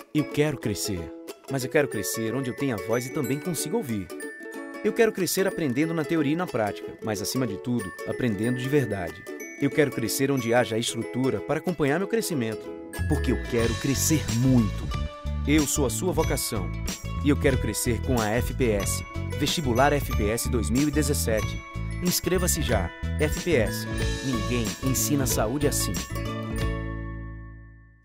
Eu quero crescer, mas eu quero crescer onde eu tenha voz e também consiga ouvir. Eu quero crescer aprendendo na teoria e na prática, mas acima de tudo, aprendendo de verdade. Eu quero crescer onde haja a estrutura para acompanhar meu crescimento, porque eu quero crescer muito. Eu sou a sua vocação e eu quero crescer com a FPS. Vestibular FPS 2017. Inscreva-se já. FPS. Ninguém ensina saúde assim.